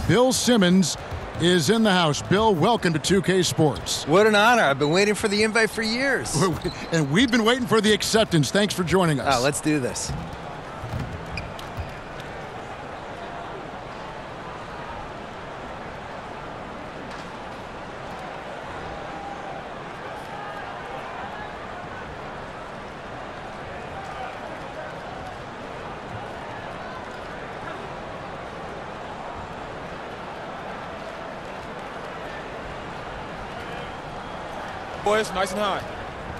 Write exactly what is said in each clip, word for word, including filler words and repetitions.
Bill Simmons is in the house. Bill, welcome to two K Sports. What an honor. I've been waiting for the invite for years. And we've been waiting for the acceptance. Thanks for joining us. Oh, let's do this. Boys, nice and high.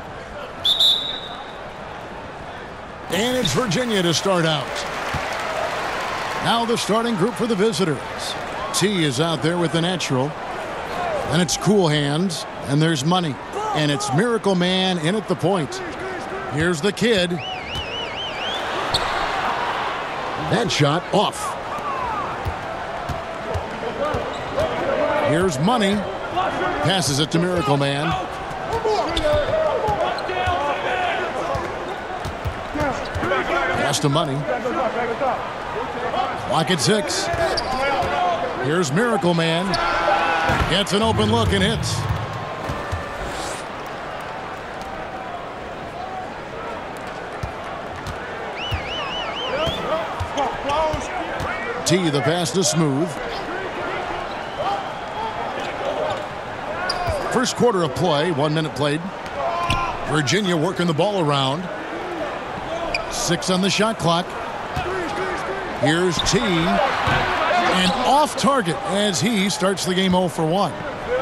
And it's Virginia to start out. Now the starting group for the visitors. T is out there with the natural. Then it's Cool Hands, and there's Money. And it's Miracle Man in at the point. Here's the kid. That shot off. Here's Money. Passes it to Miracle Man. Pass to Money. Clock at six. Here's Miracle Man. Gets an open look and hits. T, the pass to Smooth. First quarter of play, one minute played. Virginia working the ball around. Six on the shot clock. Here's T. And off target as he starts the game zero for one.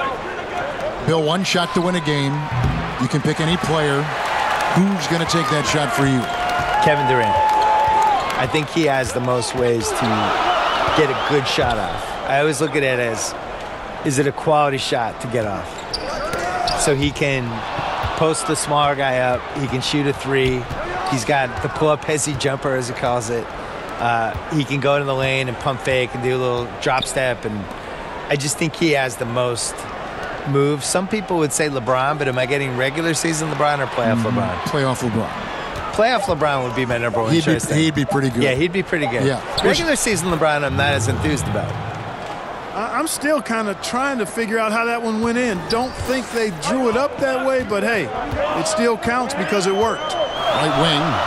Bill, one shot to win a game. You can pick any player. Who's going to take that shot for you? Kevin Durant. I think he has the most ways to get a good shot off. I always look at it as, is it a quality shot to get off? So he can post the smaller guy up. He can shoot a three. He's got the pull-up hezzy jumper, as he calls it. Uh, he can go to the lane and pump fake and do a little drop step. And I just think he has the most moves. Some people would say LeBron, but am I getting regular season LeBron or playoff mm-hmm. LeBron? Playoff LeBron. Playoff LeBron would be my number one he'd choice. Be, he'd be pretty good. Yeah, he'd be pretty good. Yeah. Regular season LeBron, I'm not as enthused about. I'm still kind of trying to figure out how that one went in. Don't think they drew it up that way, but hey, it still counts because it worked. Right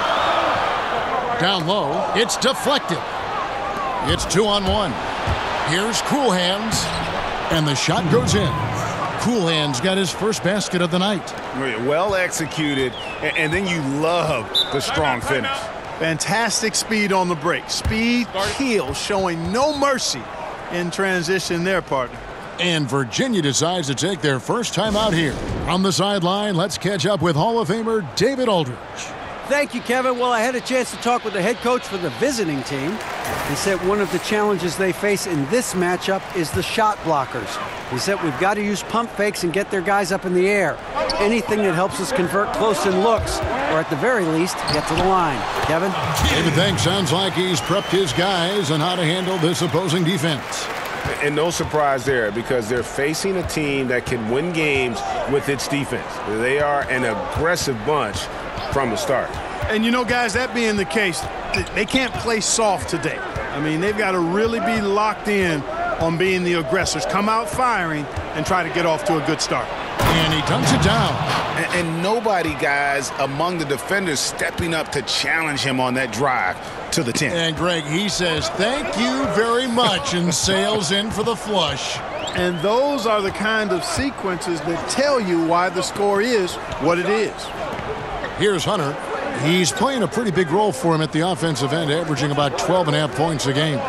wing. Down low. It's deflected. It's two on one. Here's Cool Hands. And the shot goes in. Cool Hands got his first basket of the night. Well executed, and then you love the strong finish. Fantastic speed on the break. Speed, heel, showing no mercy in transition there, partner. And Virginia decides to take their first time out here. On the sideline, let's catch up with Hall of Famer David Aldridge. Thank you, Kevin. Well, I had a chance to talk with the head coach for the visiting team. He said one of the challenges they face in this matchup is the shot blockers. He said we've got to use pump fakes and get their guys up in the air. Anything that helps us convert close-in looks, or at the very least, get to the line. Kevin? David, thanks. Sounds like he's prepped his guys on how to handle this opposing defense. And no surprise there, because they're facing a team that can win games with its defense. They are an aggressive bunch from the start. And you know, guys, that being the case, they can't play soft today. I mean, they've got to really be locked in on being the aggressors. Come out firing and try to get off to a good start. And he dunks it down. And, and nobody, guys, among the defenders stepping up to challenge him on that drive to the ten. And, Greg, he says, thank you very much, and sails in for the flush. And those are the kind of sequences that tell you why the score is what it is. Here's Hunter. He's playing a pretty big role for him at the offensive end, averaging about twelve and a half points a game.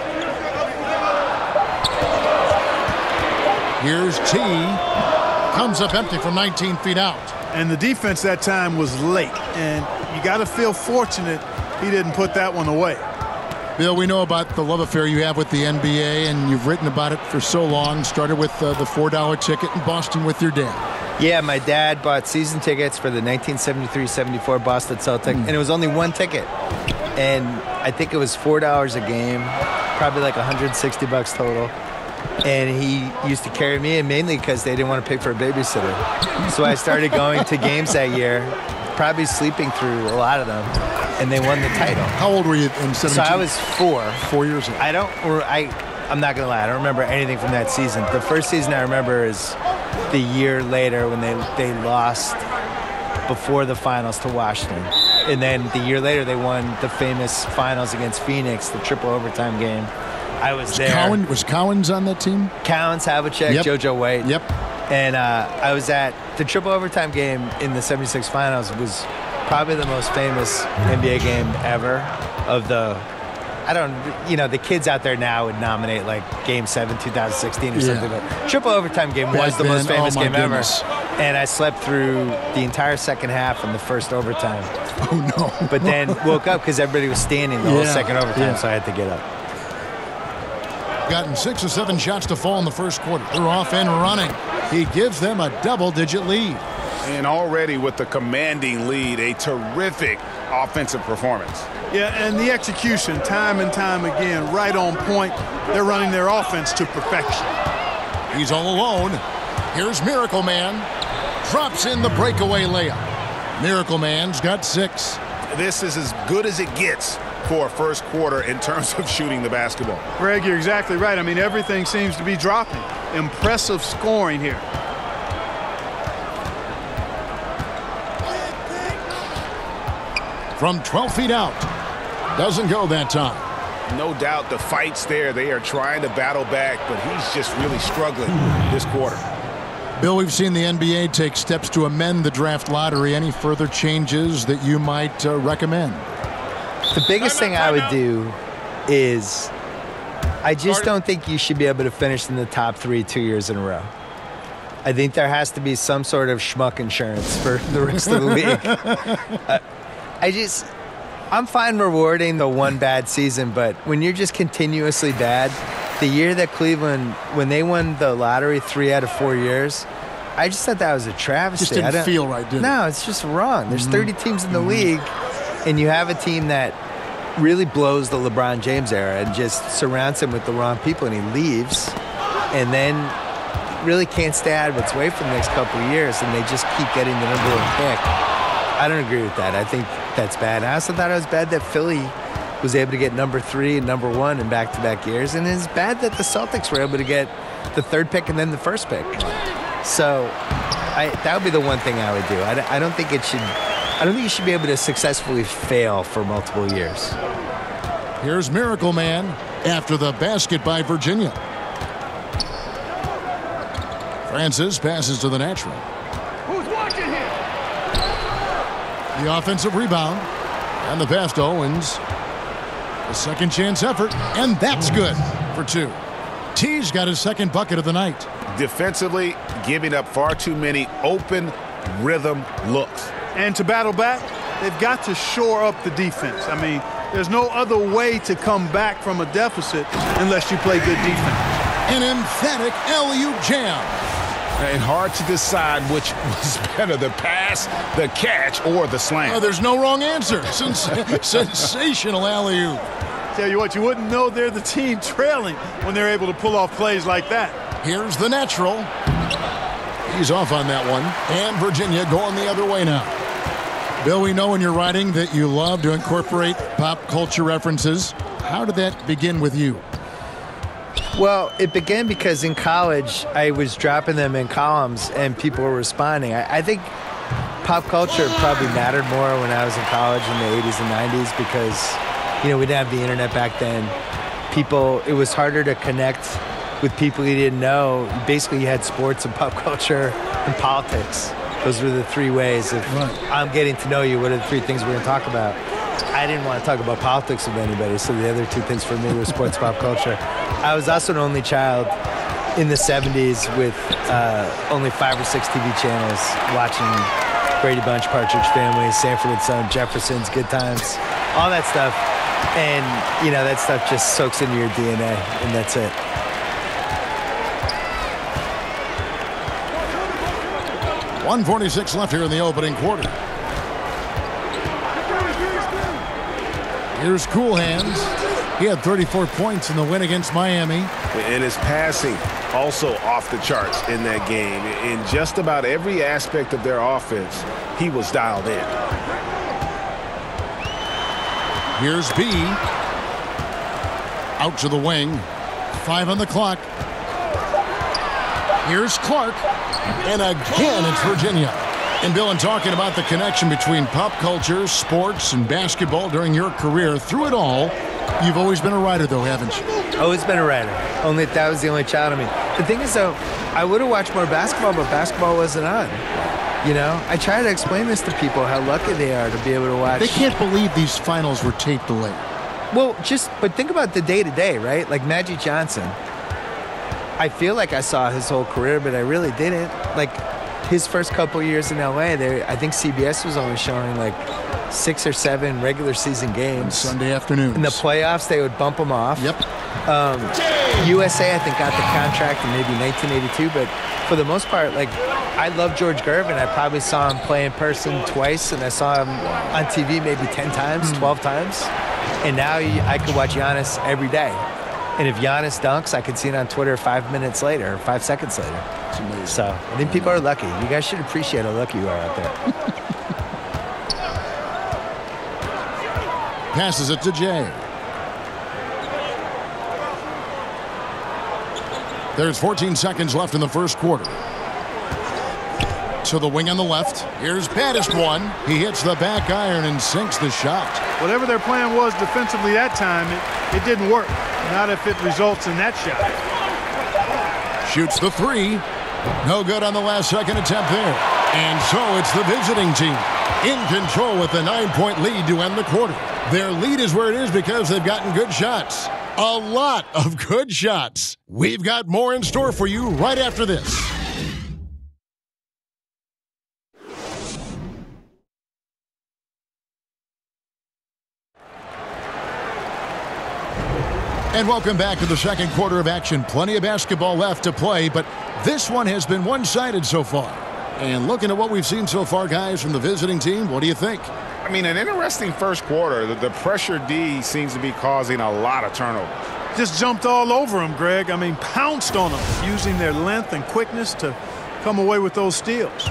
Here's T. Comes up empty from nineteen feet out. And the defense that time was late. And you got to feel fortunate he didn't put that one away. Bill, we know about the love affair you have with the N B A, and you've written about it for so long. Started with uh, the four dollar ticket in Boston with your dad. Yeah, my dad bought season tickets for the nineteen seventy-three seventy-four Boston Celtics, mm. and it was only one ticket. And I think it was four dollars a game, probably like one hundred sixty bucks total. And he used to carry me in mainly because they didn't want to pay for a babysitter. So I started going to games that year, probably sleeping through a lot of them, and they won the title. How old were you in seventy-two? So I was four. Four years old. I don't, I, I'm not going to lie. I don't remember anything from that season. The first season I remember is the year later when they, they lost before the finals to Washington. And then the year later they won the famous finals against Phoenix, the triple overtime game. I was, was there. Cowan, was Cowens on that team? Cowens, Havlicek, yep. JoJo White. Yep. And uh, I was at the triple overtime game in the seventy-six finals. Was probably the most famous N B A game ever. Of the, I don't, you know, the kids out there now would nominate like Game Seven, two thousand sixteen, or yeah. something. But triple overtime game Back was the then, most famous oh game goodness. ever. And I slept through the entire second half and the first overtime. Oh no! But then woke up because everybody was standing the yeah. whole second overtime, yeah. so I had to get up. Gotten six or seven shots to fall in the first quarter. They're off and running. He gives them a double-digit lead. And already with the commanding lead, a terrific offensive performance. Yeah, and the execution, time and time again, right on point. They're running their offense to perfection. He's all alone. Here's Miracle Man. Drops in the breakaway layup. Miracle Man's got six. This is as good as it gets for a first quarter in terms of shooting the basketball. Greg, you're exactly right. I mean, everything seems to be dropping. Impressive scoring here. From twelve feet out. Doesn't go that time. No doubt the fight's there. They are trying to battle back, but he's just really struggling this quarter. Bill, we've seen the N B A take steps to amend the draft lottery. Any further changes that you might uh, recommend? The biggest thing I would do is I just don't think you should be able to finish in the top three two years in a row. I think there has to be some sort of schmuck insurance for the rest of the league. uh, I just, I'm fine rewarding the one bad season, but when you're just continuously bad, the year that Cleveland, when they won the lottery three out of four years, I just thought that was a travesty. Just didn't I feel right, did it? No, it's just wrong. There's thirty teams in the league, and you have a team that really blows the LeBron James era and just surrounds him with the wrong people, and he leaves, and then really can't stay out of its way for the next couple of years, and they just keep getting the number one pick. I don't agree with that. I think that's bad. I also thought it was bad that Philly was able to get number three and number one in back-to-back years, and it's bad that the Celtics were able to get the third pick and then the first pick. So I, that would be the one thing I would do. I, I don't think it should. I don't think you should be able to successfully fail for multiple years. Here's Miracle Man after the basket by Virginia. Francis passes to the natural. Who's watching here? The offensive rebound and the pass to Owens. A second chance effort, and that's good for two. T's got his second bucket of the night. Defensively, giving up far too many open rhythm looks. And to battle back, they've got to shore up the defense. I mean, there's no other way to come back from a deficit unless you play good defense. An emphatic alley-oop jam. And hard to decide which was better, the pass, the catch, or the slam. Oh, there's no wrong answer. Sens sensational alley-oop. Tell you what, you wouldn't know they're the team trailing when they're able to pull off plays like that. Here's the natural. He's off on that one. And Virginia going the other way now. Bill, we know in your writing that you love to incorporate pop culture references. How did that begin with you? Well, it began because in college, I was dropping them in columns and people were responding. I, I think pop culture probably mattered more when I was in college in the eighties and nineties because, you know, we didn't have the internet back then. People, it was harder to connect with people you didn't know. Basically, you had sports and pop culture and politics. Those were the three ways of right. I'm getting to know you. What are the three things we're going to talk about? I didn't want to talk about politics with anybody, so the other two things for me were sports, pop culture. I was also an only child in the seventies with uh, only five or six T V channels watching Brady Bunch, Partridge Family, Sanford and Son, Jefferson's, Good Times, all that stuff. And, you know, that stuff just soaks into your D N A, and that's it. one forty-six left here in the opening quarter. Here's Cool Hands. He had thirty-four points in the win against Miami. And his passing also off the charts in that game. In just about every aspect of their offense, he was dialed in. Here's B. Out to the wing. Five on the clock. Here's Clark. And again, it's Virginia. And Bill, in talking about the connection between pop culture, sports, and basketball during your career, through it all, you've always been a writer, though, haven't you? Always been a writer. Only that was the only child of me. The thing is, though, I would have watched more basketball, but basketball wasn't on. You know, I try to explain this to people, how lucky they are to be able to watch. They can't believe these finals were tape delayed. Well, just, but think about the day-to-day, right? Like Magic Johnson. I feel like I saw his whole career, but I really didn't. Like, his first couple years in L A, there, I think C B S was only showing like six or seven regular season games. Sunday afternoons. In the playoffs, they would bump them off. Yep. Um, U S A, I think, got the contract in maybe nineteen eighty-two, but for the most part, like, I love George Gervin. I probably saw him play in person twice, and I saw him on T V maybe ten times, mm. twelve times. And now I could watch Giannis every day. And if Giannis dunks, I could see it on Twitter five minutes later, or five seconds later. So I think people are lucky. You guys should appreciate how lucky you are out there. Passes it to Jay. There's fourteen seconds left in the first quarter. To the wing on the left. Here's Baddest one. He hits the back iron and sinks the shot. Whatever their plan was defensively that time, it, it didn't work. Not if it results in that shot. Shoots the three. No good on the last second attempt there. And so it's the visiting team in control with a nine-point lead to end the quarter. Their lead is where it is because they've gotten good shots. A lot of good shots. We've got more in store for you right after this. And welcome back to the second quarter of action. Plenty of basketball left to play, but this one has been one-sided so far. And looking at what we've seen so far, guys, from the visiting team, what do you think? I mean, an interesting first quarter. The, the pressure D seems to be causing a lot of turnovers. Just jumped all over them, Greg. I mean, pounced on them, using their length and quickness to come away with those steals.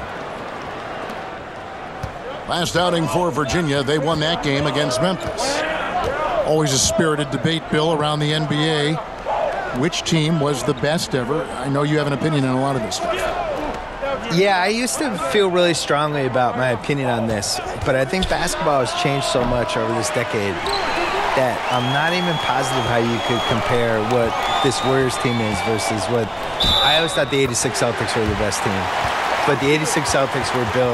Last outing for Virginia, they won that game against Memphis. Always a spirited debate, Bill, around the N B A. Which team was the best ever? I know you have an opinion on a lot of this stuff. Yeah, I used to feel really strongly about my opinion on this, but I think basketball has changed so much over this decade that I'm not even positive how you could compare what this Warriors team is versus what I always thought the eighty-six Celtics were the best team. But the eighty-six Celtics were built,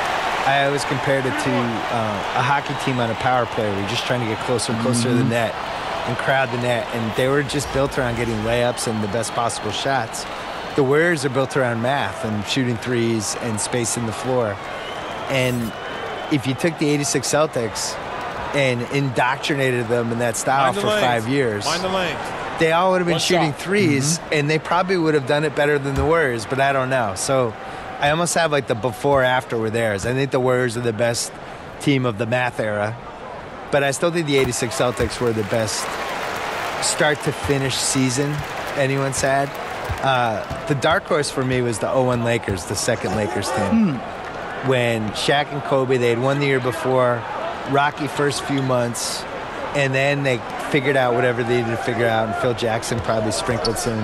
I always compared it to uh, a hockey team on a power play where you're just trying to get closer and closer mm-hmm. to the net and crowd the net. And they were just built around getting layups and the best possible shots. The Warriors are built around math and shooting threes and spacing the floor. And if you took the eighty-six Celtics and indoctrinated them in that style Mind for the five years, Mind the lane. they all would have been One shooting shot. threes, mm-hmm. and they probably would have done it better than the Warriors, but I don't know. So I almost have like the before-after were theirs. I think the Warriors are the best team of the math era, but I still think the eighty-six Celtics were the best start-to-finish season anyone's had. Uh, the dark horse for me was the oh one Lakers, the second Lakers team. Hmm. When Shaq and Kobe, they had won the year before, rocky first few months, and then they figured out whatever they needed to figure out, and Phil Jackson probably sprinkled some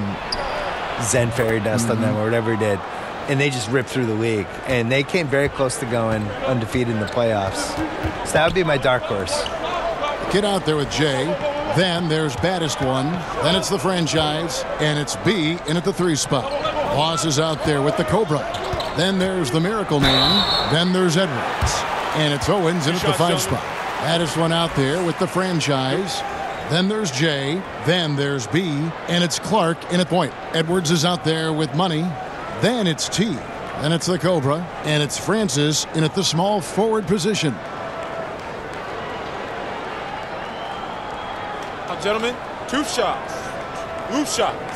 Zen fairy dust mm-hmm. on them or whatever he did. And they just ripped through the league. And they came very close to going undefeated in the playoffs. So that would be my dark horse. Get out there with Jay. Then there's Baddest one. Then it's the franchise. And it's B in at the three spot. Boss is out there with the Cobra. Then there's the Miracle Man. Then there's Edwards. And it's Owens in at the five spot. Baddest one out there with the franchise. Then there's Jay. Then there's B. And it's Clark in at point. Edwards is out there with money. Then it's T. Then it's the Cobra. And it's Francis in at the small forward position. Now, gentlemen, two shots. Loop shots.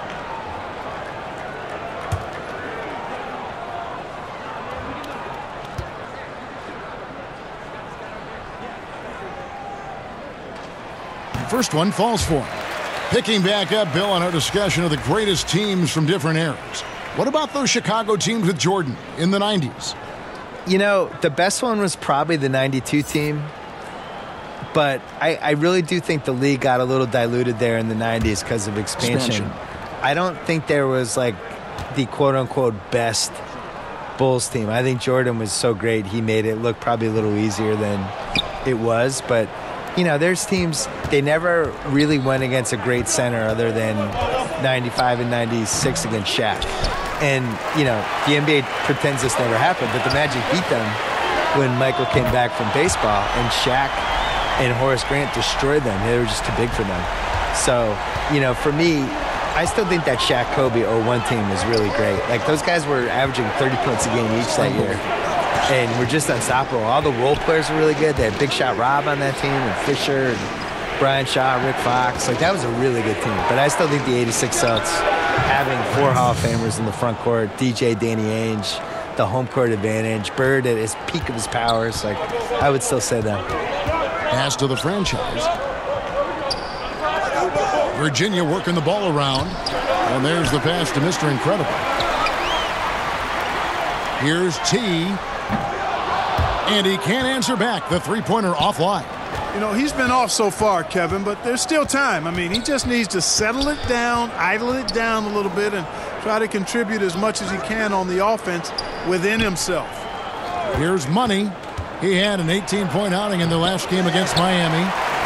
First one falls for him. Picking back up, Bill, on our discussion of the greatest teams from different eras. What about those Chicago teams with Jordan in the nineties? You know, the best one was probably the ninety-two team. But I, I really do think the league got a little diluted there in the nineties because of expansion. Expansion. I don't think there was like the quote-unquote best Bulls team. I think Jordan was so great, he made it look probably a little easier than it was. But, you know, there's teams, they never really went against a great center other than ninety-five and ninety-six against Shaq. And, you know, the N B A pretends this never happened, but the Magic beat them when Michael came back from baseball, and Shaq and Horace Grant destroyed them. They were just too big for them. So, you know, for me, I still think that Shaq Kobe oh one team is really great. Like, those guys were averaging thirty points a game each that year, and were just unstoppable. All the role players were really good. They had Big Shot Rob on that team, and Fisher, and Brian Shaw, Rick Fox. Like, that was a really good team. But I still think the eighty-six Celtics, having four Hall of Famers in the front court, D J, Danny Ainge, the home court advantage, Bird at his peak of his powers, like, I would still say that. Pass to the franchise. Virginia working the ball around. And there's the pass to Mister Incredible. Here's T. And he can't answer back. The three-pointer offline. You know, he's been off so far, Kevin, but there's still time. I mean, he just needs to settle it down, idle it down a little bit, and try to contribute as much as he can on the offense within himself. Here's Money. He had an eighteen-point outing in the last game against Miami.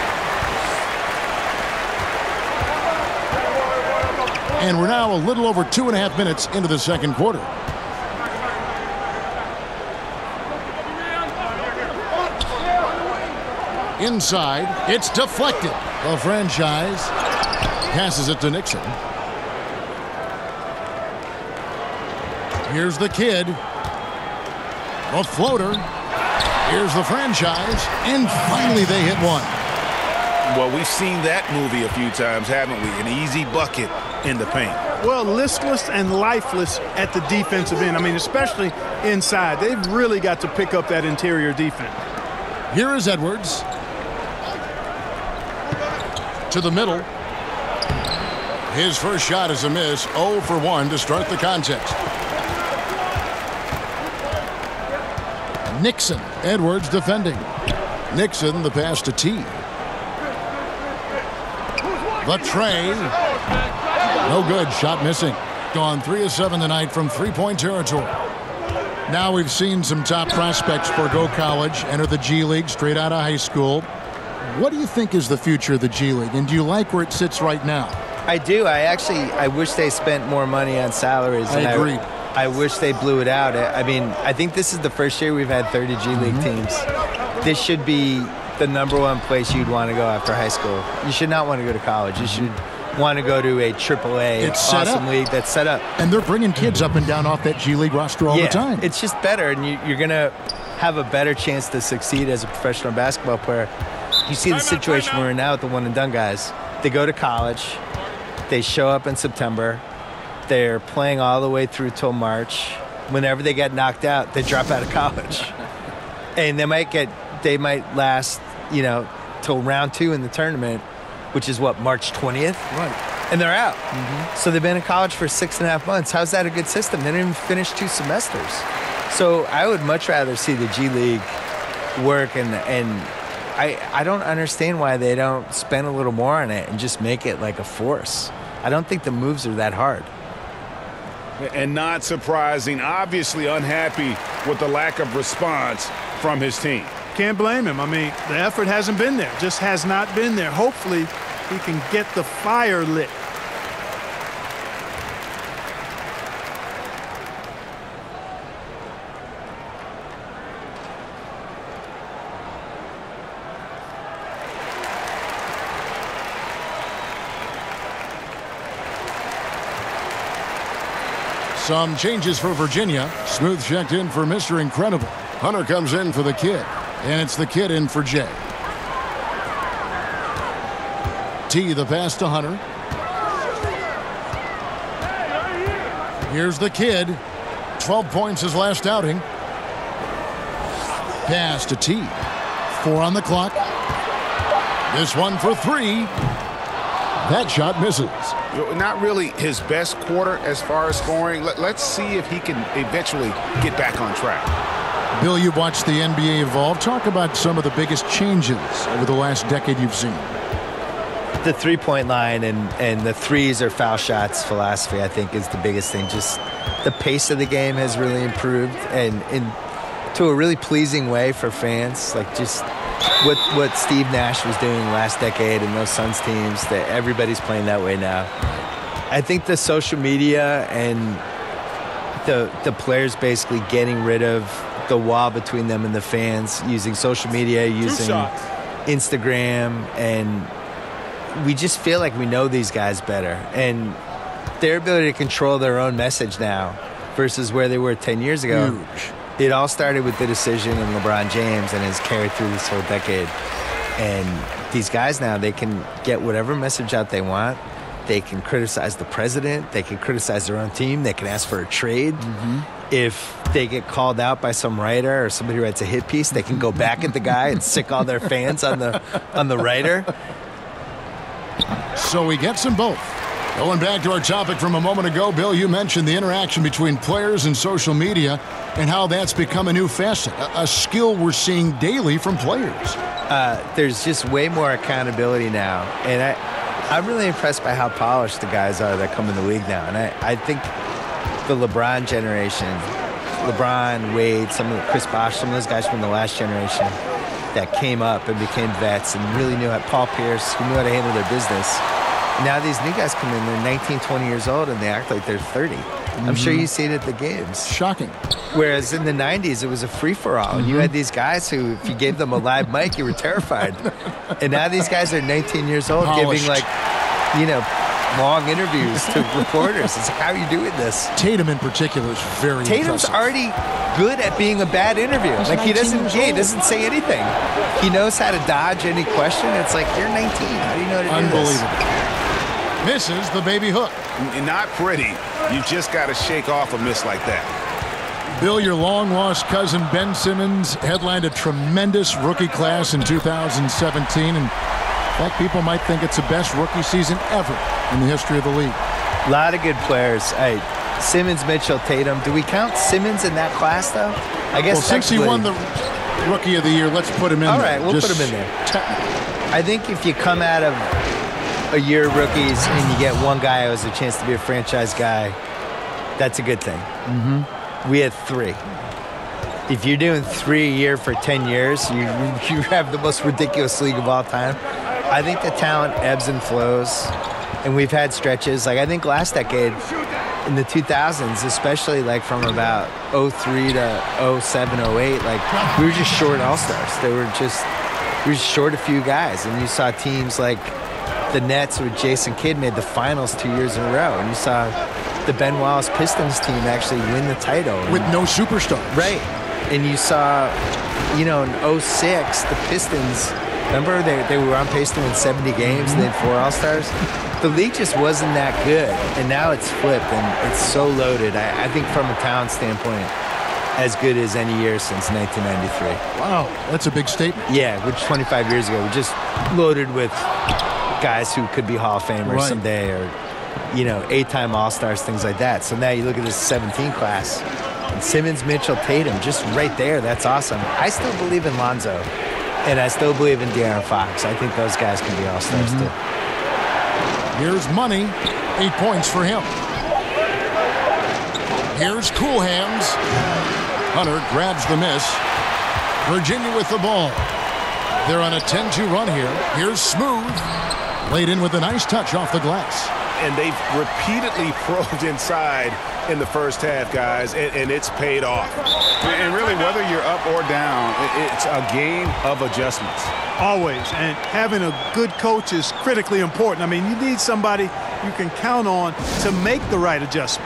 And we're now a little over two and a half minutes into the second quarter. Inside, it's deflected. The franchise passes it to Nixon. Here's the kid. A floater. Here's the franchise. And finally they hit one. Well, we've seen that movie a few times, haven't we? An easy bucket in the paint. Well, listless and lifeless at the defensive end. I mean, especially inside. They've really got to pick up that interior defense. Here is Edwards. To the middle. His first shot is a miss. oh for one to start the contest. Nixon. Edwards defending. Nixon, the pass to T. The tray. No good. Shot missing. Gone three of seven tonight from three-point territory. Now we've seen some top prospects forgo college, enter the G League straight out of high school. What do you think is the future of the G League, and do you like where it sits right now? I do. I actually, I wish they spent more money on salaries. I agree. I, I wish they blew it out. I mean, I think this is the first year we've had thirty G League mm-hmm. teams. This should be the number one place you'd want to go after high school. You should not want to go to college. You should want to go to a triple A it's awesome league that's set up. And they're bringing kids up and down off that G League roster all yeah, the time. It's just better, and you, you're going to have a better chance to succeed as a professional basketball player. You see the situation we're in now with the one-and-done guys. They go to college. They show up in September. They're playing all the way through till March. Whenever they get knocked out, they drop out of college. And they might get, they might last, you know, till round two in the tournament, which is what, March twentieth? Right. And they're out. Mm-hmm. So they've been in college for six and a half months. How's that a good system? They didn't even finish two semesters. So I would much rather see the G League work, and and I, I don't understand why they don't spend a little more on it and just make it like a force. I don't think the moves are that hard. And not surprising, obviously unhappy with the lack of response from his team. Can't blame him. I mean, the effort hasn't been there, just has not been there. Hopefully, he can get the fire lit. Some changes for Virginia. Smooth checked in for Mister Incredible. Hunter comes in for the kid. And it's the kid in for Jay. T, the pass to Hunter. Here's the kid. twelve points his last outing. Pass to T. Four on the clock. This one for three. That shot misses. Not really his best quarter as far as scoring. Let, let's see if he can eventually get back on track. Bill, you've watched the N B A evolve. Talk about some of the biggest changes over the last decade you've seen. The three-point line and, and the threes or foul shots philosophy, I think, is the biggest thing. Just the pace of the game has really improved, and in to a really pleasing way for fans. Like just what what Steve Nash was doing last decade in those Suns teams, that everybody's playing that way now. I think the social media and the the players basically getting rid of the wall between them and the fans, using social media, using Instagram, and we just feel like we know these guys better. And their ability to control their own message now versus where they were ten years ago. Huge. It all started with the decision in LeBron James and has carried through this whole decade. And these guys now, they can get whatever message out they want. They can criticize the president. They can criticize their own team. They can ask for a trade. Mm-hmm. If they get called out by some writer or somebody who writes a hit piece, they can go back at the guy and sick all their fans on the on the writer. So he gets them both. Going back to our topic from a moment ago, Bill, you mentioned the interaction between players and social media and how that's become a new facet, a, a skill we're seeing daily from players. Uh, there's just way more accountability now. And I, I'm really impressed by how polished the guys are that come in the league now. And I, I think the LeBron generation, LeBron, Wade, some of the, Chris Bosh, some of those guys from the last generation that came up and became vets and really knew how, Paul Pierce, who knew how to handle their business. Now these new guys come in, they're nineteen, twenty years old, and they act like they're thirty. Mm-hmm. I'm sure you see it at the games. Shocking. Whereas in the nineties, it was a free-for-all. Mm-hmm. You had these guys who, if you gave them a live mic, you were terrified. And now these guys are nineteen years old, Polished. giving, like, you know, long interviews to reporters. It's like, how are you doing this? Tatum in particular is very Tatum's impressive. already good at being a bad interview. He's like he doesn't, years yeah, he old. doesn't say anything. He knows how to dodge any question. It's like, you're nineteen. How do you know how to do this? Unbelievable. Misses the baby hook. N- Not pretty. You just got to shake off a miss like that. Bill, your long-lost cousin Ben Simmons headlined a tremendous rookie class in two thousand seventeen. And in fact, people might think it's the best rookie season ever in the history of the league. A lot of good players. Hey, Simmons, Mitchell, Tatum. Do we count Simmons in that class, though? I guess Well, since he technically- won the Rookie of the Year, let's put him in All there. right, we'll Just put him in there. technically. I think if you come out of a year of rookies and you get one guy who has a chance to be a franchise guy, that's a good thing. Mm-hmm. We had three. If you're doing three a year for ten years, you you have the most ridiculous league of all time. I think the talent ebbs and flows, and we've had stretches. Like I think last decade, in the two thousands, especially like from about oh three to oh seven, oh eight, like we were just short all-stars. They were just, we were just short a few guys, and you saw teams like the Nets with Jason Kidd made the finals two years in a row, and you saw the Ben Wallace Pistons team actually win the title. With no superstars. Right. And you saw, you know, in oh six, the Pistons, remember they, they were on pace to win seventy games and they had four All-Stars? The league just wasn't that good, and now it's flipped, and it's so loaded. I, I think from a talent standpoint, as good as any year since nineteen ninety-three. Wow, that's a big statement. Yeah, which twenty-five years ago, we're just loaded with guys who could be Hall of Famers Right. someday, or, you know, eight-time All-Stars, things like that. So now you look at this seventeen class, and Simmons, Mitchell, Tatum, just right there. That's awesome. I still believe in Lonzo, and I still believe in De'Aaron Fox. I think those guys can be All-Stars Mm-hmm. too. Here's Money, eight points for him. Here's Cool Hands. Hunter grabs the miss. Virginia with the ball. They're on a ten two run here. Here's Smooth. Laid in with a nice touch off the glass. And they've repeatedly probed inside in the first half, guys, and, and it's paid off. And really, whether you're up or down, it- it's a game of adjustments. Always. And having a good coach is critically important. I mean, you need somebody you can count on to make the right adjustment.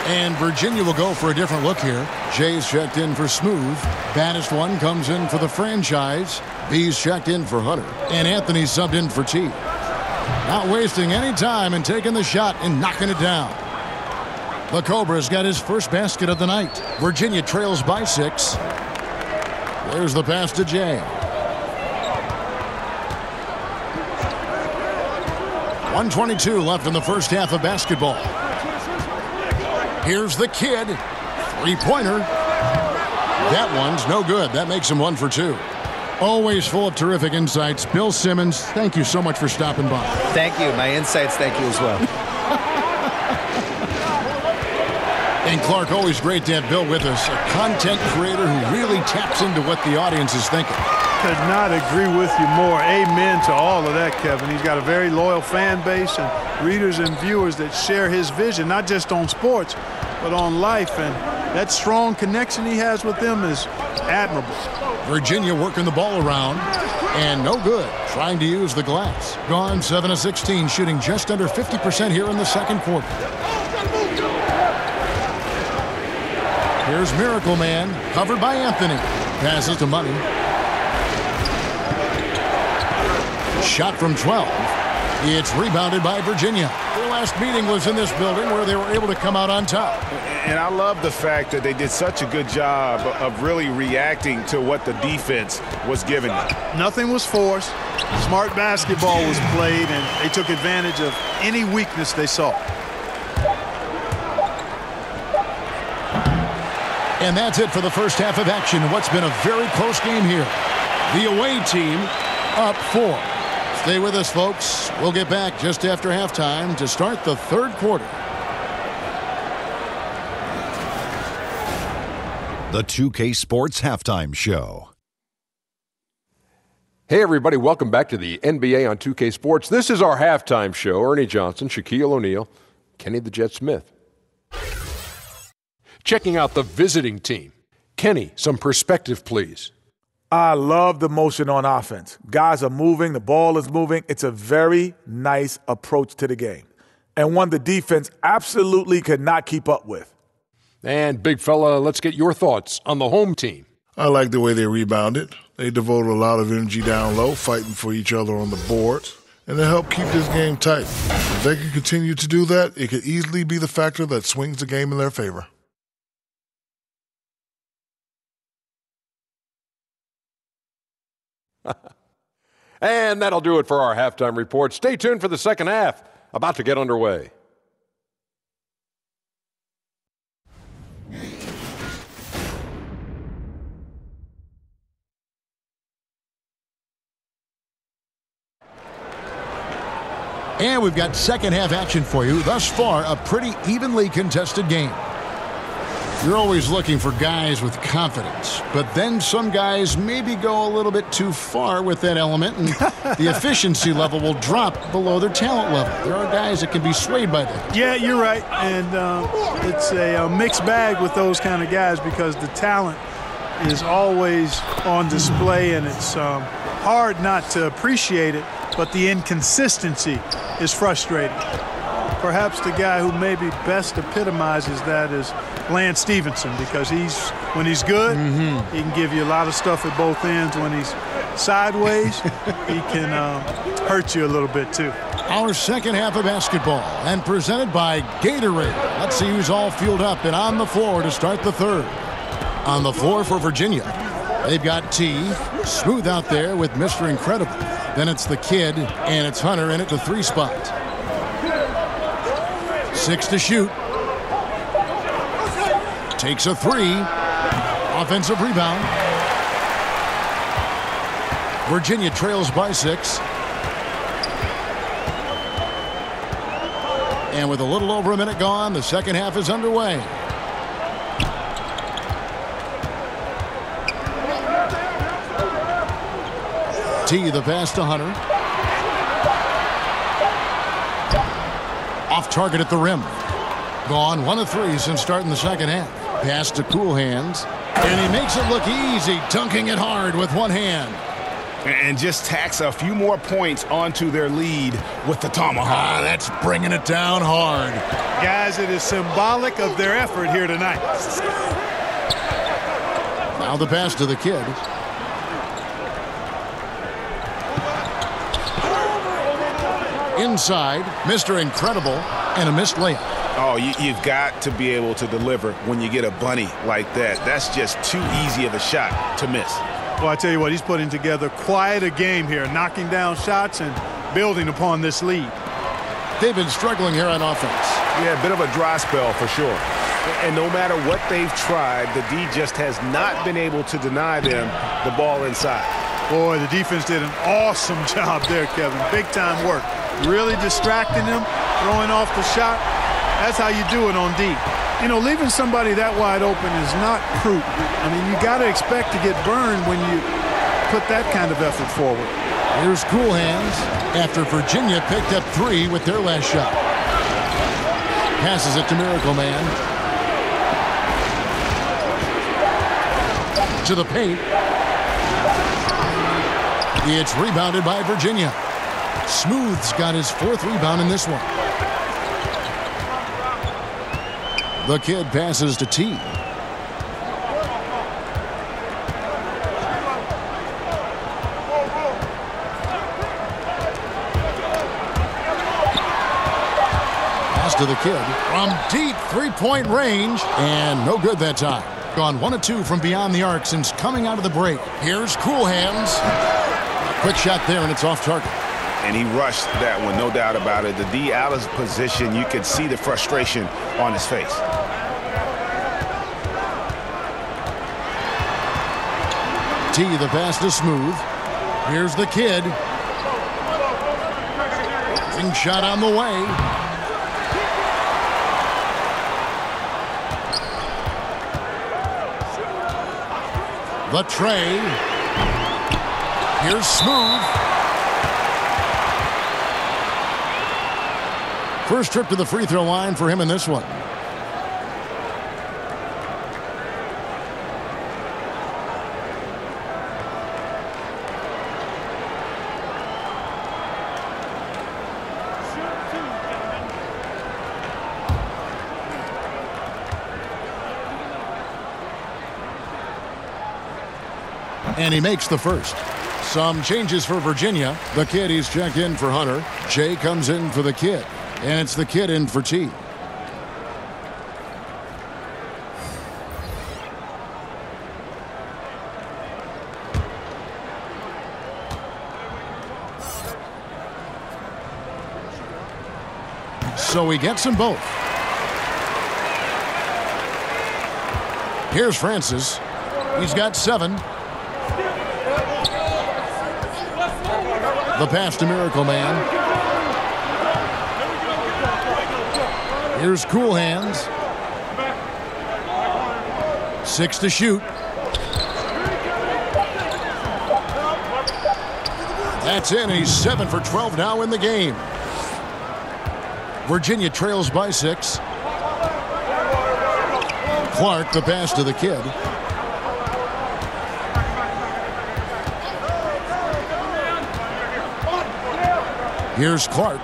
And Virginia will go for a different look here. Jay's checked in for Smooth. Baddest one comes in for the franchise. B's checked in for Hunter. And Anthony subbed in for T. Not wasting any time and taking the shot and knocking it down. The Cobra's got his first basket of the night. Virginia trails by six. There's the pass to Jay. one twenty-two left in the first half of basketball. Here's the kid. Three-pointer. That one's no good. That makes him one for two. Always full of terrific insights. Bill Simmons, thank you so much for stopping by. Thank you. My insights, thank you as well. And Clark, always great to have Bill with us, a content creator who really taps into what the audience is thinking. Could not agree with you more. Amen to all of that, Kevin. He's got a very loyal fan base and readers and viewers that share his vision, not just on sports, but on life. And that strong connection he has with them is admirable. Virginia working the ball around, and no good, trying to use the glass. Gone seven of sixteen, shooting just under fifty percent here in the second quarter. Here's Miracle Man, covered by Anthony. Passes to Money. Shot from twelve. It's rebounded by Virginia. Their last meeting was in this building where they were able to come out on top. And I love the fact that they did such a good job of really reacting to what the defense was giving them. Nothing was forced. Smart basketball was played, and they took advantage of any weakness they saw. And that's it for the first half of action. What's been a very close game here. The away team up four. Stay with us, folks. We'll get back just after halftime to start the third quarter. The two K Sports Halftime Show. Hey, everybody. Welcome back to the N B A on two K Sports. This is our halftime show. Ernie Johnson, Shaquille O'Neal, Kenny the Jet Smith. Checking out the visiting team. Kenny, some perspective, please. I love the motion on offense. Guys are moving. The ball is moving. It's a very nice approach to the game, and one the defense absolutely could not keep up with. And, big fella, let's get your thoughts on the home team. I like the way they rebounded. They devoted a lot of energy down low, fighting for each other on the boards, and they helped keep this game tight. If they can continue to do that, it could easily be the factor that swings the game in their favor. And that'll do it for our halftime report. Stay tuned for the second half, about to get underway. And we've got second half action for you. Thus far, a pretty evenly contested game. You're always looking for guys with confidence, but then some guys maybe go a little bit too far with that element, and the efficiency level will drop below their talent level. There are guys that can be swayed by that. Yeah, you're right, and uh, it's a, a mixed bag with those kind of guys because the talent is always on display, and it's um, hard not to appreciate it, but the inconsistency is frustrating. Perhaps the guy who maybe best epitomizes that is Lance Stevenson, because he's when he's good, mm-hmm. he can give you a lot of stuff at both ends. When he's sideways, he can uh, hurt you a little bit too. Our second half of basketball, and presented by Gatorade. Let's see who's all fueled up and on the floor to start the third. On the floor for Virginia, they've got T, Smooth out there with Mister Incredible. Then it's the kid, and it's Hunter in at the three spot. Six to shoot. Takes a three. Offensive rebound. Virginia trails by six. And with a little over a minute gone, the second half is underway. T, the pass to Hunter. Off target at the rim. Gone one of three since starting the second half. Pass to Cool Hands. And he makes it look easy, dunking it hard with one hand. and just tacks a few more points onto their lead with the tomahawk. Ah, that's bringing it down hard. Guys, it is symbolic of their effort here tonight. Now the pass to the kid. Inside, Mister Incredible, and a missed layup. Oh, you, you've got to be able to deliver when you get a bunny like that. That's just too easy of a shot to miss. Well, I tell you what, he's putting together quite a game here, knocking down shots and building upon this lead. They've been struggling here on offense. Yeah, a bit of a dry spell for sure. And no matter what they've tried, the D just has not been able to deny them the ball inside. Boy, the defense did an awesome job there, Kevin. Big-time work. Really distracting them, throwing off the shot. That's how you do it on D. You know, leaving somebody that wide open is not prudent. I mean, you got to expect to get burned when you put that kind of effort forward. Here's Cool Hands after Virginia picked up three with their last shot. Passes it to Miracle Man. To the paint. It's rebounded by Virginia. Smooth's got his fourth rebound in this one. The kid passes to T. Pass to the kid from deep three-point range, and no good that time. Gone one of two from beyond the arc since coming out of the break. Here's Cool Hands. Quick shot there, and it's off target. And he rushed that one, no doubt about it. The D out of position, you could see the frustration on his face. T, the pass to Smooth. Here's the kid. Ring shot on the way. The tray. Here's Smooth. First trip to the free throw line for him in this one. And he makes the first. Some changes for Virginia. The kid, he's checked in for Hunter. Jay comes in for the kid. And it's the kid in for T. So he gets them both. Here's Francis. He's got seven. The pass to Miracle Man. Here's Cool Hands. Six to shoot. That's in. He's seven for twelve now in the game. Virginia trails by six. Clark, the pass to the kid. Here's Clark.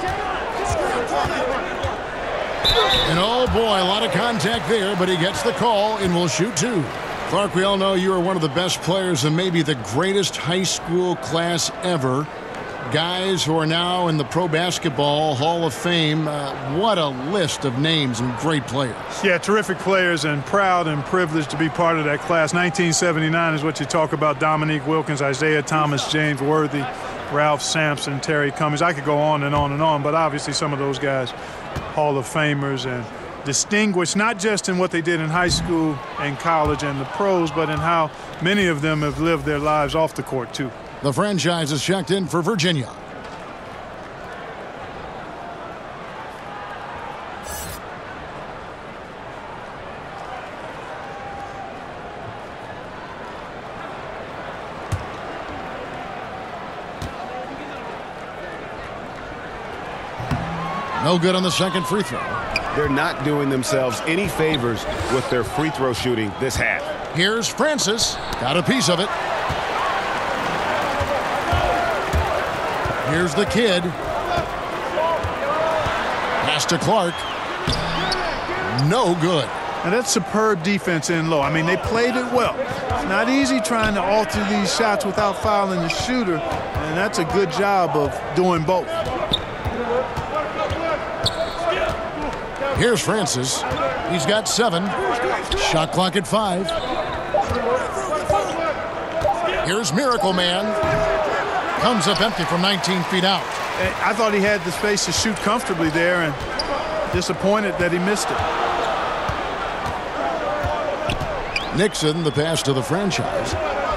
And oh boy, a lot of contact there, but he gets the call and will shoot two. Clark, we all know you are one of the best players and maybe the greatest high school class ever. Guys who are now in the Pro Basketball Hall of Fame. Uh, what a list of names and great players. Yeah, terrific players, and proud and privileged to be part of that class. nineteen seventy-nine is what you talk about. Dominique Wilkins, Isaiah Thomas, James Worthy, Ralph Sampson, Terry Cummings. I could go on and on and on, but obviously some of those guys, Hall of Famers and distinguished not just in what they did in high school and college and the pros, but in how many of them have lived their lives off the court too. The franchise is checked in for Virginia. No good on the second free throw. They're not doing themselves any favors with their free throw shooting this half. Here's Francis. Got a piece of it. Here's the kid. Pass to Clark. No good. And that's superb defense in low. I mean, they played it well. It's not easy trying to alter these shots without fouling the shooter, and that's a good job of doing both. Here's Francis. He's got seven. Shot clock at five. Here's Miracle Man. Comes up empty from nineteen feet out. I thought he had the space to shoot comfortably there, and disappointed that he missed it. Nixon, the pass to the franchise.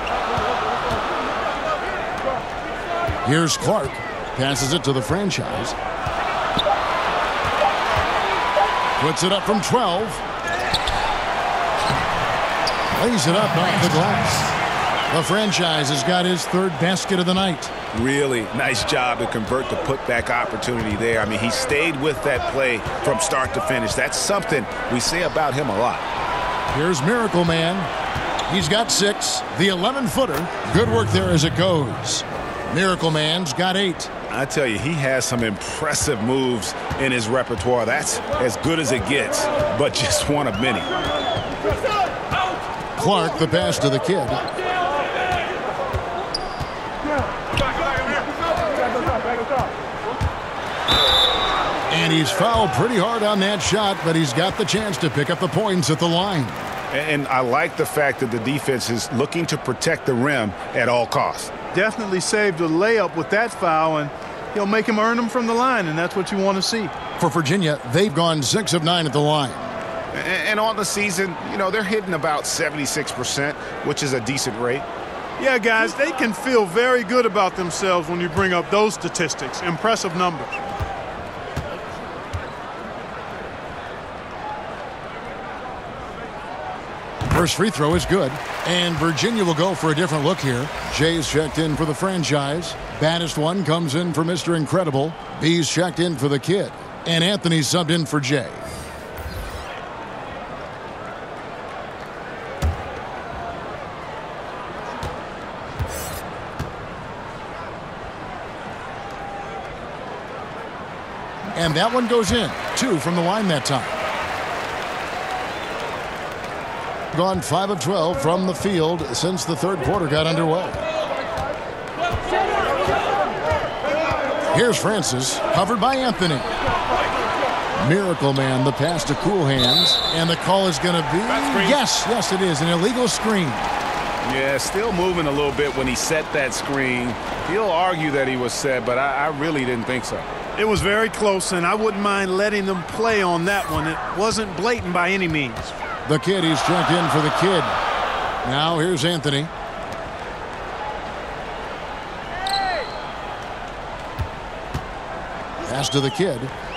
Here's Clark. Passes it to the franchise. Puts it up from twelve. Lays it up off the glass. The franchise has got his third basket of the night. Really nice job to convert the putback opportunity there. I mean, he stayed with that play from start to finish. That's something we say about him a lot. Here's Miracle Man. He's got six. The eleven-footer. Good work there as it goes. Miracle Man's got eight. I tell you, he has some impressive moves in his repertoire. That's as good as it gets, but just one of many. Clark, the pass to the kid. And he's fouled pretty hard on that shot, but he's got the chance to pick up the points at the line. And I like the fact that the defense is looking to protect the rim at all costs. Definitely saved a layup with that foul, and he'll make him earn them from the line, and that's what you want to see. For Virginia, they've gone six of nine at the line. And on the season, you know, they're hitting about seventy-six percent, which is a decent rate. Yeah, guys, they can feel very good about themselves when you bring up those statistics. Impressive numbers. First free throw is good, and Virginia will go for a different look here. Jay's checked in for the franchise. Baddest one comes in for Mister Incredible. B's checked in for the kid, and Anthony subbed in for Jay. And that one goes in. Two from the line that time. Gone five of twelve from the field since the third quarter got underway. Here's Francis, covered by Anthony. Miracle Man, the pass to Cool Hands, and the call is going to be, yes, yes it is, an illegal screen. Yeah, still moving a little bit when he set that screen. He'll argue that he was set, but I, I really didn't think so. It was very close, and I wouldn't mind letting them play on that one. It wasn't blatant by any means. The kid, he's checked in for the kid. Now here's Anthony. Pass to the kid.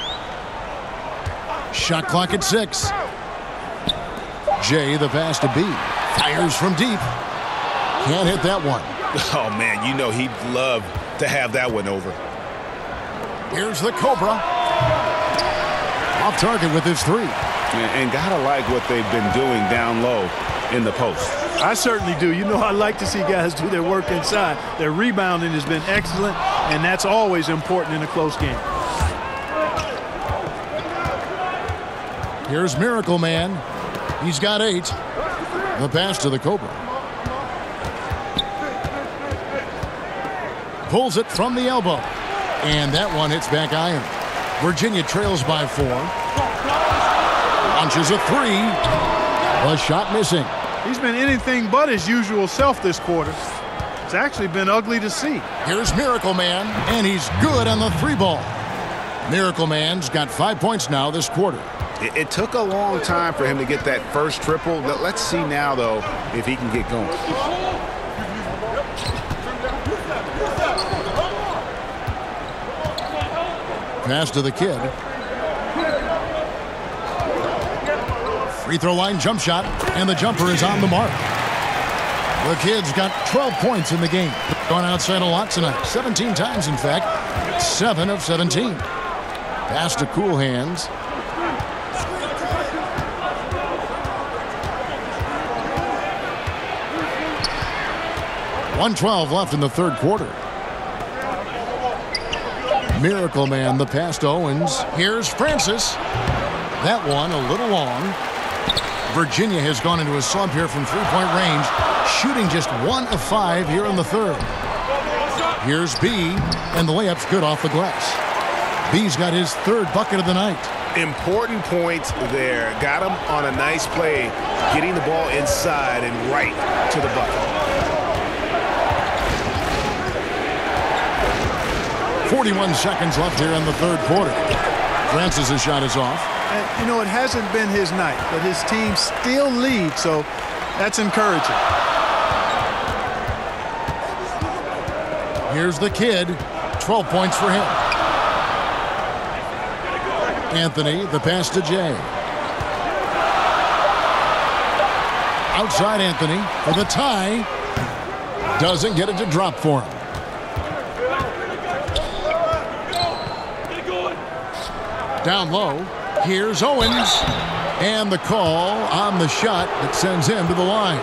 Shot clock at six. Jay, the pass to B. Fires from deep. Can't hit that one. Oh, man, you know he'd love to have that one over. Here's the Cobra. Off target with his three. And, and gotta like what they've been doing down low in the post. I certainly do. You know, I like to see guys do their work inside. Their rebounding has been excellent, and that's always important in a close game. Here's Miracle Man. He's got eight. The pass to the Cobra. Pulls it from the elbow. And that one hits back iron. Virginia trails by four. Launches a three. A shot missing. He's been anything but his usual self this quarter. It's actually been ugly to see. Here's Miracle Man, and he's good on the three ball. Miracle Man's got five points now this quarter. It, it took a long time for him to get that first triple. Let's see now, though, if he can get going. Pass to the kid. Free throw line jump shot, and the jumper is on the mark. The kid's got twelve points in the game. Gone outside a lot tonight. seventeen times, in fact. seven of seventeen. Pass to Cool Hands. one twelve left in the third quarter. Miracle Man, the pass to Owens. Here's Francis. That one a little long. Virginia has gone into a slump here from three-point range, shooting just one of five here in the third. Here's B, and the layup's good off the glass. B's got his third bucket of the night. Important points there. Got him on a nice play, getting the ball inside and right to the bucket. forty-one seconds left here in the third quarter. Francis' shot is off. And, you know, it hasn't been his night, but his team still leads, so that's encouraging. Here's the kid. twelve points for him. Anthony, the pass to Jay. Outside Anthony for the tie. Doesn't get it to drop for him. Down low. Here's Owens. And the call on the shot that sends him to the line.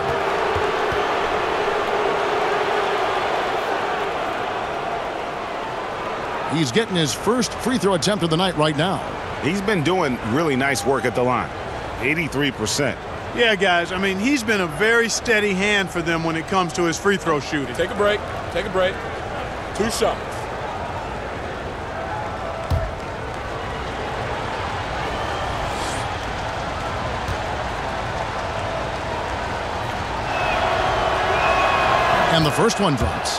He's getting his first free throw attempt of the night right now. He's been doing really nice work at the line. eighty-three percent. Yeah, guys, I mean, he's been a very steady hand for them when it comes to his free throw shooting. Take a break. Take a break. Two shots. And the first one drops.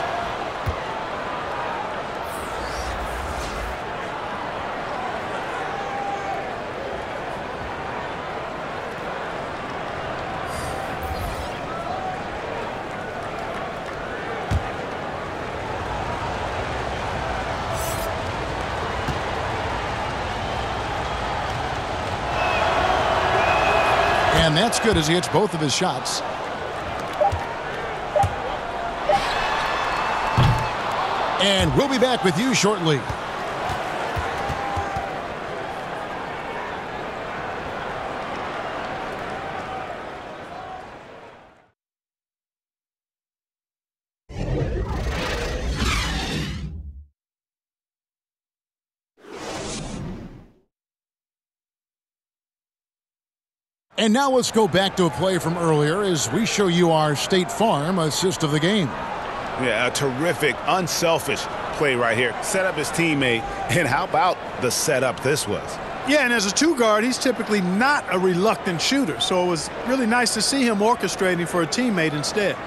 And that's good as he hits both of his shots. And we'll be back with you shortly. And now let's go back to a play from earlier as we show you our State Farm assist of the game. Yeah, a terrific, unselfish play right here. Set up his teammate, and how about the setup this was? Yeah, and as a two guard, he's typically not a reluctant shooter, so it was really nice to see him orchestrating for a teammate instead.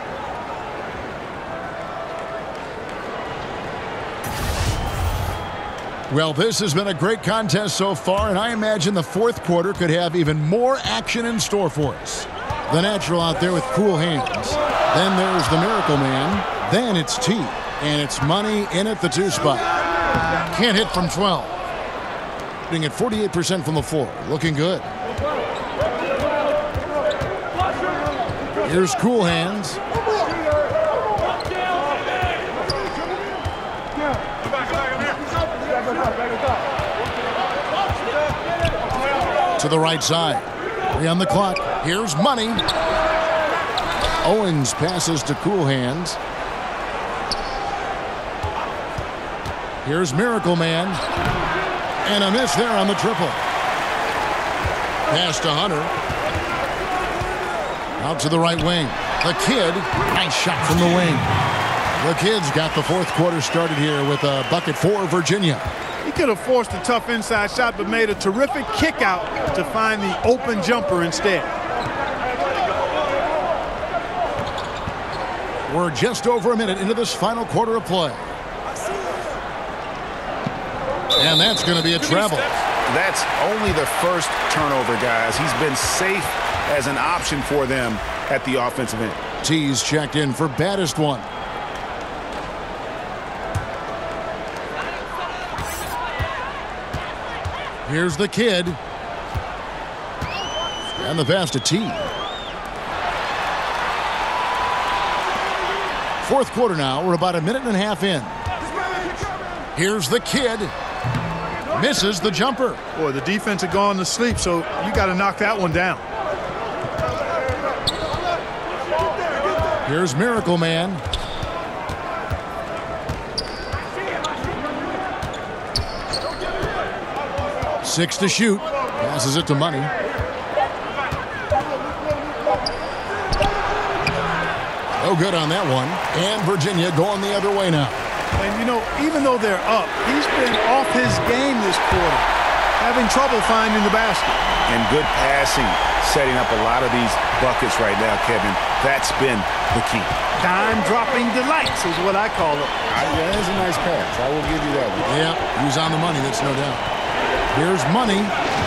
Well, this has been a great contest so far, and I imagine the fourth quarter could have even more action in store for us. The natural out there with cool hands. Then there's the Miracle Man. Then it's T. And it's Money in at the two spot. Can't hit from twelve. Hitting at forty-eight percent from the floor. Looking good. Here's Cool Hands. To the right side. Three on the clock. Here's Money. Owens passes to Cool Hands. Here's Miracle Man. And a miss there on the triple. Pass to Hunter. Out to the right wing. The kid. Nice shot from the wing. The Kid's got the fourth quarter started here with a bucket for Virginia. He could have forced a tough inside shot, but made a terrific kick out to find the open jumper instead. We're just over a minute into this final quarter of play. And that's going to be a travel. That's only the first turnover, guys. He's been safe as an option for them at the offensive end. T's checked in for baddest one. Here's the Kid. And the pass to T. Fourth quarter now. We're about a minute and a half in. Here's the Kid. Misses the jumper. Boy, the defense had gone to sleep, so you got to knock that one down. Here's Miracle Man. Six to shoot. Passes it to Money. No good on that one. And Virginia going the other way now. And, you know, even though they're up, he's been off his game this quarter, having trouble finding the basket. And good passing, setting up a lot of these buckets right now, Kevin. That's been the key. Dime-dropping delights is what I call it. I, yeah, that's a nice pass. I will give you that one. Yeah, he was on the money, that's no doubt. Here's Money.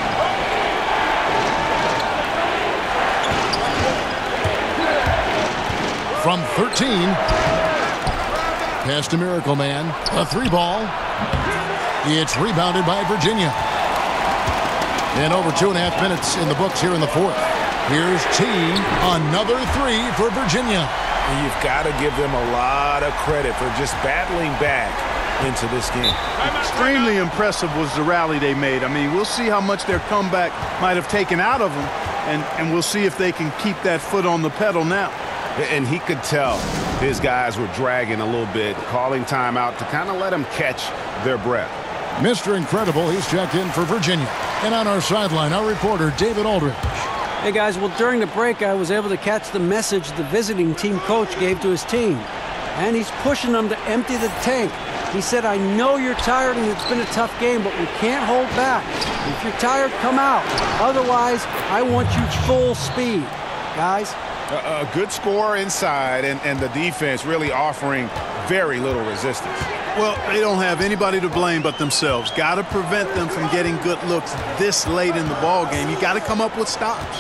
From thirteen. Pass to Miracle Man. A three ball. It's rebounded by Virginia. And over two and a half minutes in the books here in the fourth. Here's T. Another three for Virginia. And you've got to give them a lot of credit for just battling back into this game. Extremely impressive was the rally they made. I mean, we'll see how much their comeback might have taken out of them, and, and we'll see if they can keep that foot on the pedal now. And he could tell his guys were dragging a little bit, calling timeout to kind of let them catch their breath. Mister Incredible, he's checked in for Virginia. And on our sideline, our reporter, David Aldridge. Hey, guys, well, during the break, I was able to catch the message the visiting team coach gave to his team. And he's pushing them to empty the tank. He said, I know you're tired and it's been a tough game, but we can't hold back. If you're tired, come out. Otherwise, I want you full speed. Guys? A, a good score inside, and, and the defense really offering very little resistance. Well, they don't have anybody to blame but themselves. Got to prevent them from getting good looks this late in the ball game. You got to come up with stops.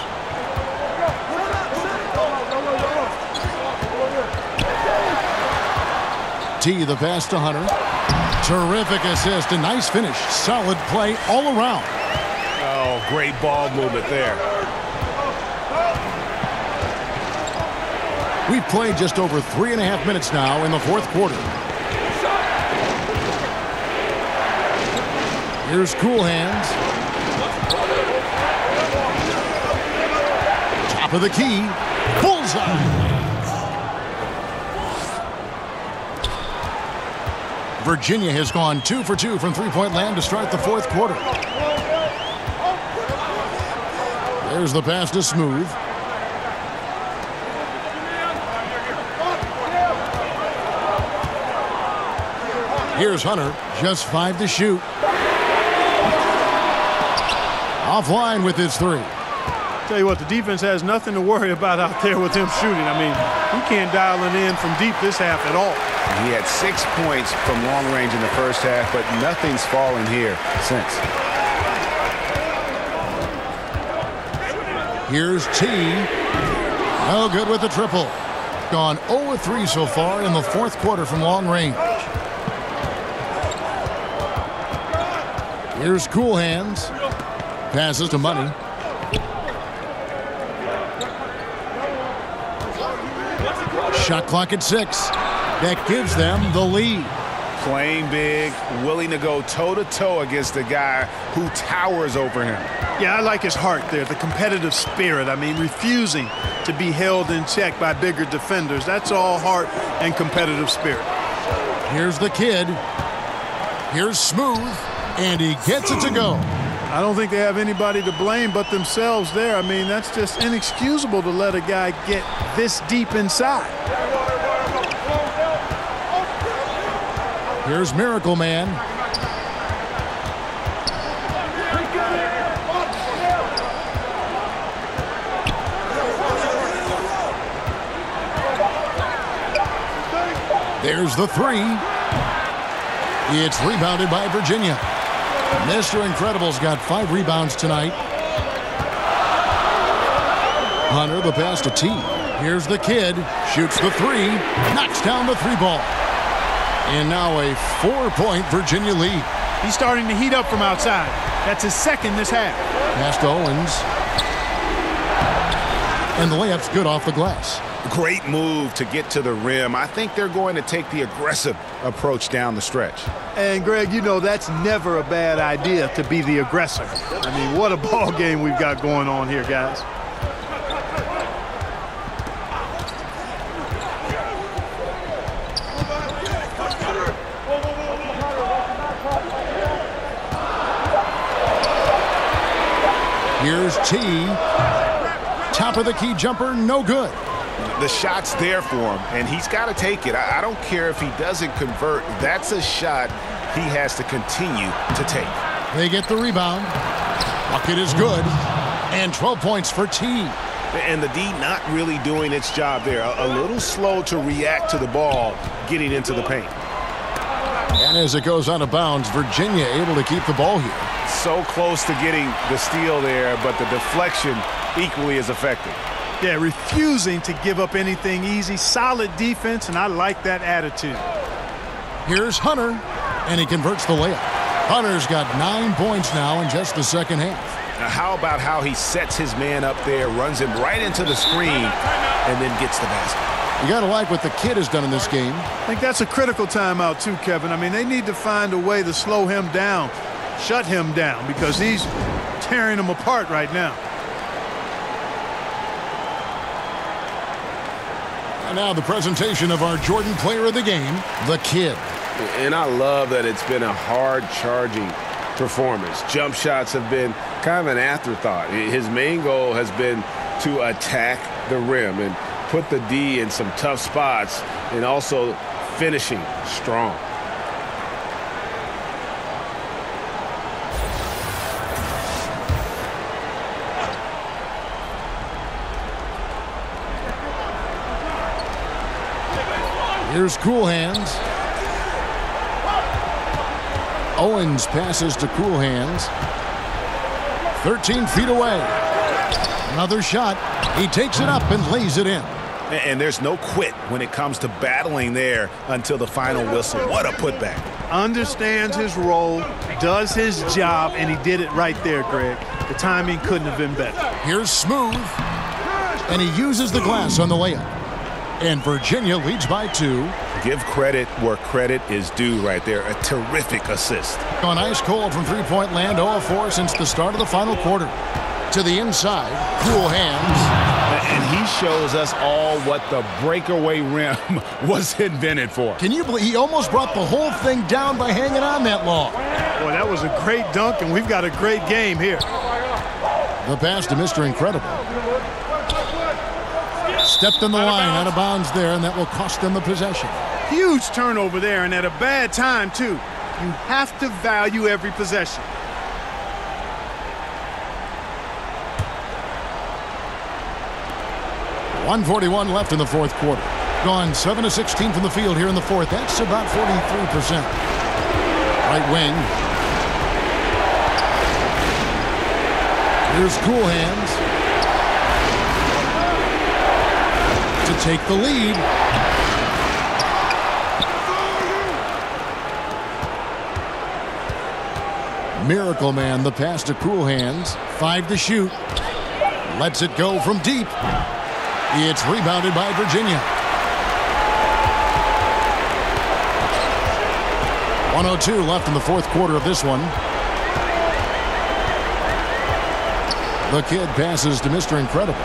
T, the pass to Hunter. Terrific assist, a nice finish. Solid play all around. Oh, great ball movement there. We've played just over three and a half minutes now in the fourth quarter. Here's Cool Hands. Top of the key. Bullseye. Virginia has gone two for two from three-point land to start the fourth quarter. There's the pass to Smooth. Here's Hunter, just five to shoot. Offline with his three. Tell you what, the defense has nothing to worry about out there with him shooting. I mean, he can't dial it in from deep this half at all. He had six points from long range in the first half, but nothing's fallen here since. Here's T. No good with the triple. Gone zero for three so far in the fourth quarter from long range. Here's Cool Hands. Passes to Money. Shot clock at six. That gives them the lead. Playing big, willing to go toe-to-toe against a guy who towers over him. Yeah, I like his heart there, the competitive spirit. I mean, refusing to be held in check by bigger defenders. That's all heart and competitive spirit. Here's the kid. Here's Smooth. And he gets it to go. I don't think they have anybody to blame but themselves there. I mean, that's just inexcusable to let a guy get this deep inside. Here's Miracle Man. There's the three. It's rebounded by Virginia. Mister Incredible's got five rebounds tonight. Hunter, the pass to T. Here's the kid. Shoots the three. Knocks down the three ball. And now a four-point Virginia lead. He's starting to heat up from outside. That's his second this half. Pass to Owens. And the layup's good off the glass. Great move to get to the rim. I think they're going to take the aggressive approach down the stretch. And, Greg, you know that's never a bad idea to be the aggressor. I mean, what a ball game we've got going on here, guys. T. Top of the key jumper, no good. The shot's there for him, and he's got to take it. I, I don't care if he doesn't convert. That's a shot he has to continue to take. They get the rebound. Bucket is good. And twelve points for T. And the D not really doing its job there. A, a little slow to react to the ball getting into the paint. And as it goes out of bounds, Virginia able to keep the ball here. So close to getting the steal there, but the deflection equally as effective. Yeah, refusing to give up anything easy. Solid defense, and I like that attitude. Here's Hunter, and he converts the layup. Hunter's got nine points now in just the second half. Now how about how he sets his man up there, runs him right into the screen, and then gets the basket. You got to like what the kid has done in this game. I think that's a critical timeout too, Kevin. I mean, they need to find a way to slow him down, shut him down, because he's tearing them apart right now. And now the presentation of our Jordan player of the game, the kid. And I love that it's been a hard-charging performance. Jump shots have been kind of an afterthought. His main goal has been to attack the rim and put the D in some tough spots, and also finishing strong. Here's Cool Hands. Owens passes to Cool Hands. thirteen feet away. Another shot. He takes it up and lays it in. And there's no quit when it comes to battling there until the final whistle. What a putback. Understands his role, does his job, and he did it right there, Greg. The timing couldn't have been better. Here's Smooth. And he uses the glass on the layup. And Virginia leads by two. Give credit where credit is due right there. A terrific assist. On ice cold from three-point land, oh of four since the start of the final quarter. To the inside, Cool Hands. And he shows us all what the breakaway rim was invented for. Can you believe he almost brought the whole thing down by hanging on that long? Boy, that was a great dunk, and we've got a great game here. The pass to Mister Incredible. Stepped in the line, out of bounds there, and that will cost them the possession. Huge turnover there, and at a bad time, too. You have to value every possession. one forty-one left in the fourth quarter. Gone seven of sixteen from the field here in the fourth. That's about forty-three percent. Right wing. Here's Cool Hands to take the lead. Miracle Man, the pass to Cool Hands. Five to shoot. Lets it go from deep. It's rebounded by Virginia. one oh two left in the fourth quarter of this one. The kid passes to Mister Incredible.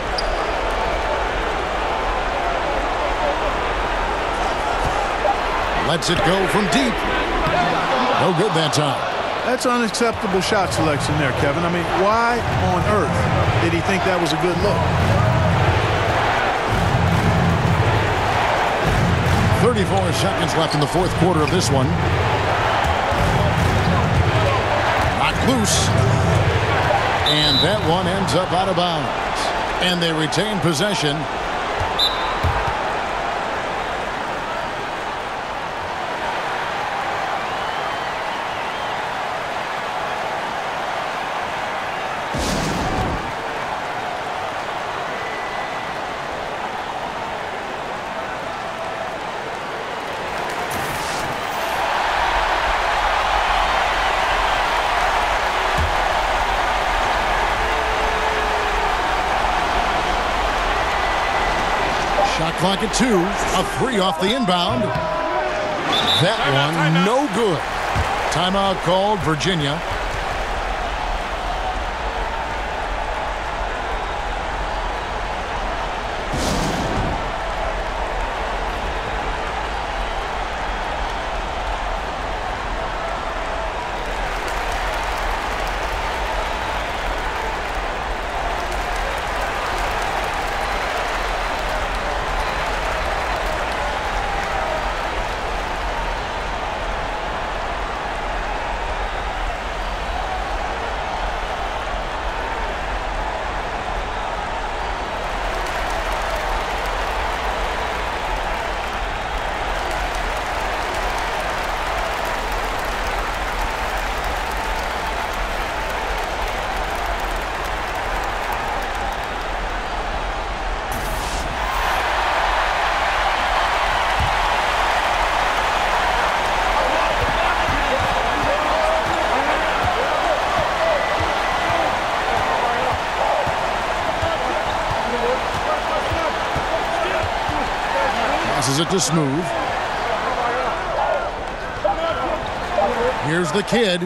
Lets it go from deep. No good that time. That's unacceptable shot selection there, Kevin. I mean, why on earth did he think that was a good look? thirty-four seconds left in the fourth quarter of this one. Knocked loose. And that one ends up out of bounds. And they retain possession. Shot clock at two. A three off the inbound. That one no good. Timeout called, Virginia. to Smooth. Here's the kid.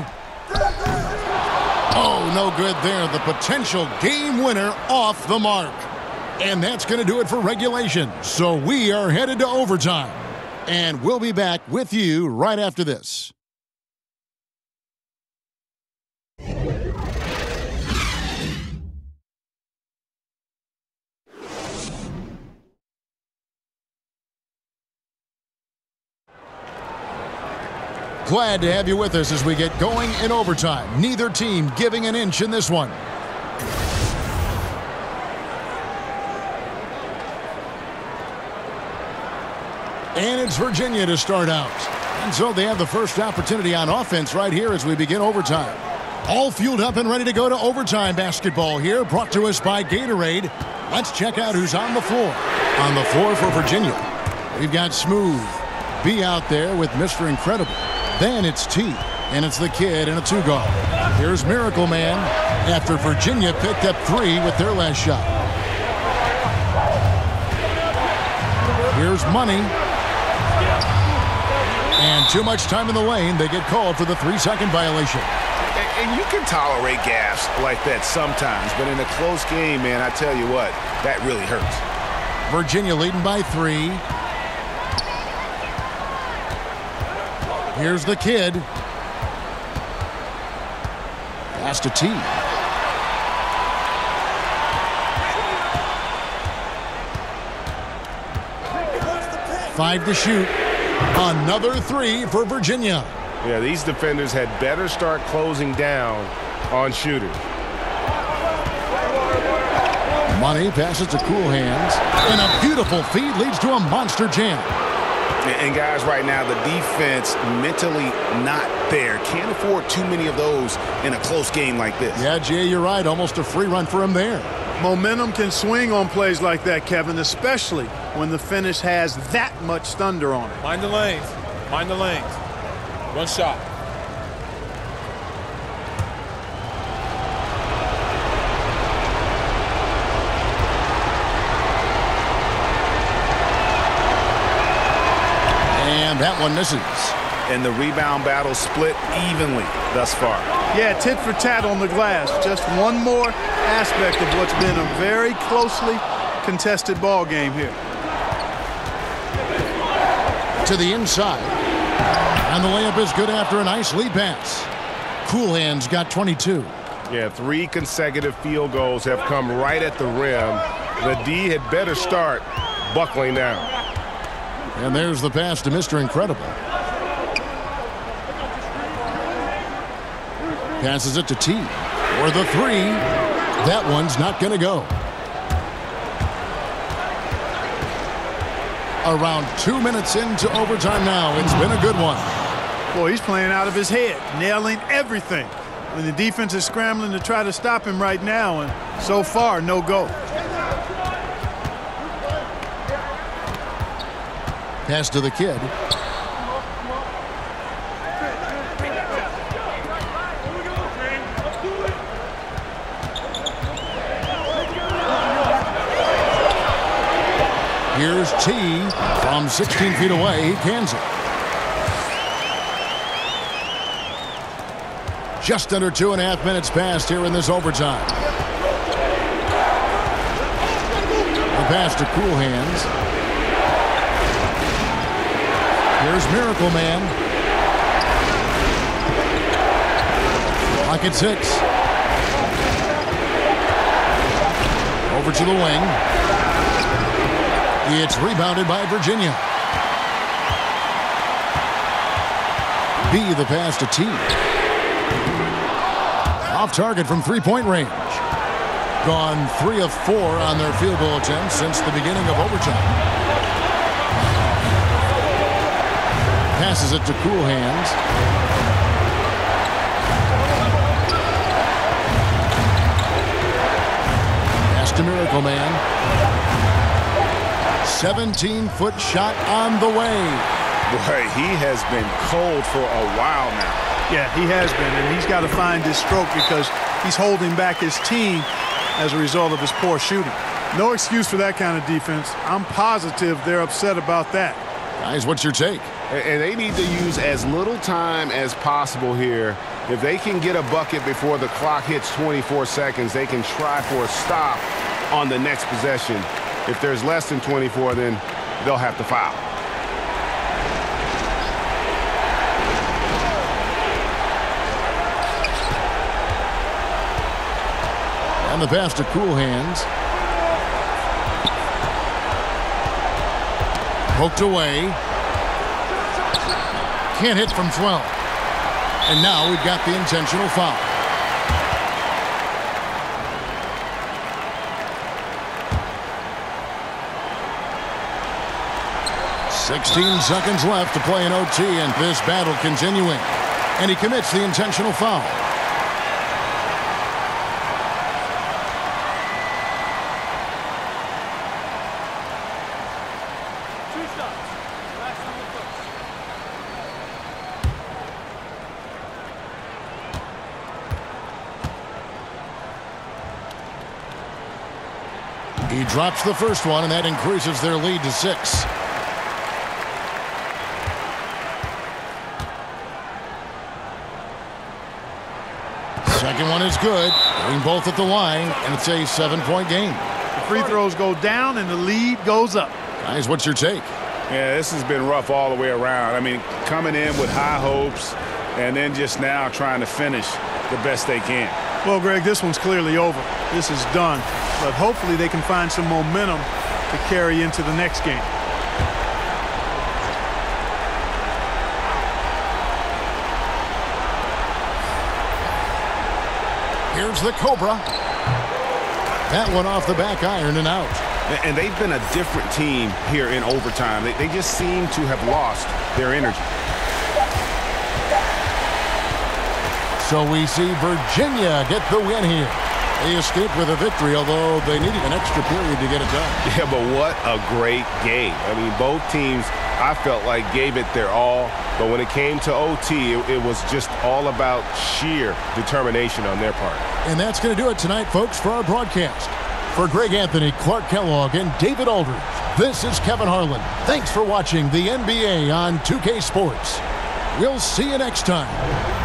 Oh, no good there. The potential game winner off the mark. And that's going to do it for regulation. So we are headed to overtime. And we'll be back with you right after this. Glad to have you with us as we get going in overtime. Neither team giving an inch in this one. And it's Virginia to start out. And so they have the first opportunity on offense right here as we begin overtime. All fueled up and ready to go to overtime basketball here, brought to us by Gatorade. Let's check out who's on the floor. On the floor for Virginia, we've got Smooth. B out there with Mister Incredible. Then it's T, and it's the kid in a two-guard. Here's Miracle Man after Virginia picked up three with their last shot. Here's Money. And too much time in the lane. They get called for the three-second violation. And, and you can tolerate gaffes like that sometimes, but in a close game, man, I tell you what, that really hurts. Virginia leading by three. Here's the kid. Pass to T. Five to shoot. Another three for Virginia. Yeah, these defenders had better start closing down on shooters. Money passes to Cool Hands. And a beautiful feed leads to a monster jam. And guys, right now, the defense mentally not there. Can't afford too many of those in a close game like this. Yeah, Jay, you're right. Almost a free run for him there. Momentum can swing on plays like that, Kevin, especially when the finish has that much thunder on it. Mind the lanes. Mind the lanes. One shot. And that one misses. And the rebound battle split evenly thus far. Yeah, tit for tat on the glass. Just one more aspect of what's been a very closely contested ball game here. To the inside. And the layup is good after a nice lead pass. Cool Hands got twenty-two. Yeah, three consecutive field goals have come right at the rim. The D had better start buckling down. And there's the pass to Mister Incredible. Passes it to T. For the three. That one's not going to go. Around two minutes into overtime now. It's been a good one. Boy, he's playing out of his head, nailing everything. When the defense is scrambling to try to stop him right now, and so far, no go. Pass to the kid. Here's T from sixteen feet away. He cans it. Just under two and a half minutes passed here in this overtime. The pass to Cool Hands. Here's Miracle Man. Clock at six. Over to the wing. It's rebounded by Virginia. B the pass to T. Off target from three-point range. Gone three of four on their field goal attempts since the beginning of overtime. Passes it to Cool Hands. Pass to Miracle Man. seventeen-foot shot on the way. Boy, he has been cold for a while now. Yeah, he has been, and he's got to find his stroke because he's holding back his team as a result of his poor shooting. No excuse for that kind of defense. I'm positive they're upset about that. Guys, what's your take? And they need to use as little time as possible here. If they can get a bucket before the clock hits twenty-four seconds, they can try for a stop on the next possession. If there's less than twenty-four, then they'll have to foul. And the pass to Cool Hands. Poked away. Can't hit from twelve. And now we've got the intentional foul. sixteen seconds left to play in O T, and this battle continuing. And he commits the intentional foul. He drops the first one, and that increases their lead to six. Second one is good. Getting both at the line, and it's a seven-point game. The free throws go down, and the lead goes up. Guys, what's your take? Yeah, this has been rough all the way around. I mean, coming in with high hopes, and then just now trying to finish the best they can. Well, Greg, this one's clearly over. This is done. But hopefully they can find some momentum to carry into the next game. Here's the Cobra. That one off the back iron and out. And they've been a different team here in overtime. They, they just seem to have lost their energy. So we see Virginia get the win here. They escaped with a victory, although they needed an extra period to get it done. Yeah, but what a great game. I mean, both teams, I felt like, gave it their all. But when it came to O T, it, it was just all about sheer determination on their part. And that's going to do it tonight, folks, for our broadcast. For Greg Anthony, Clark Kellogg, and David Aldridge, this is Kevin Harlan. Thanks for watching the N B A on two K Sports. We'll see you next time.